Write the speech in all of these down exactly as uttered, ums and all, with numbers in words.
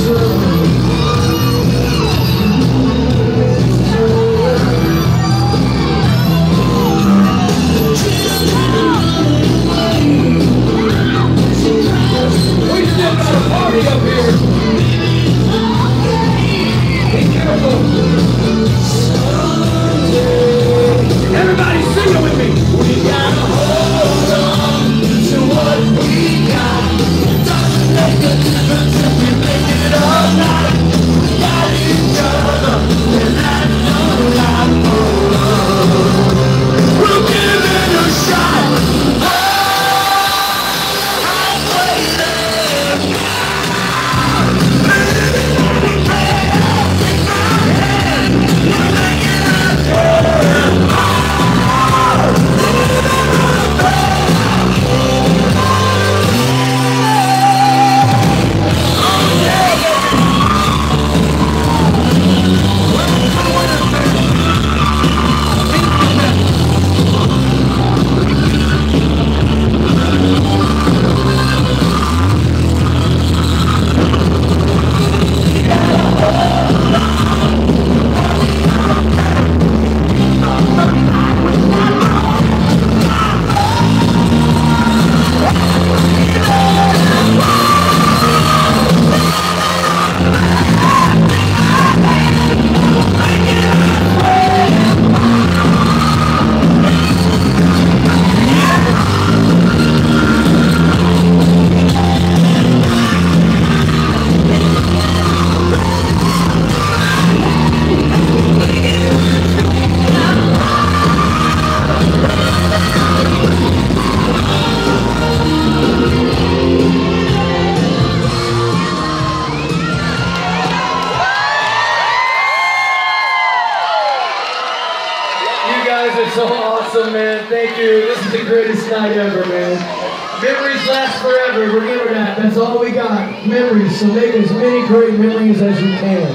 So awesome, man. Thank you. This is the greatest night ever, man. Memories last forever. Remember that. That's all we got. Memories. So make as many great memories as you can.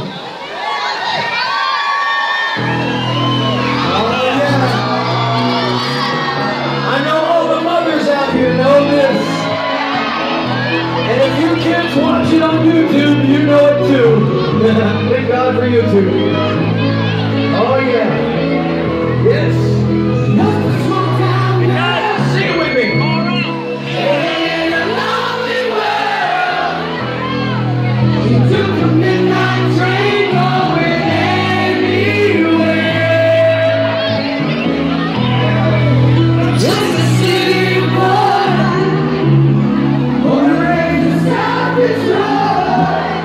Oh, yeah. I know all the mothers out here know this. And if you kids watch it on YouTube, you know it too. Thank God for YouTube. Oh, yeah. Yes. Destroy.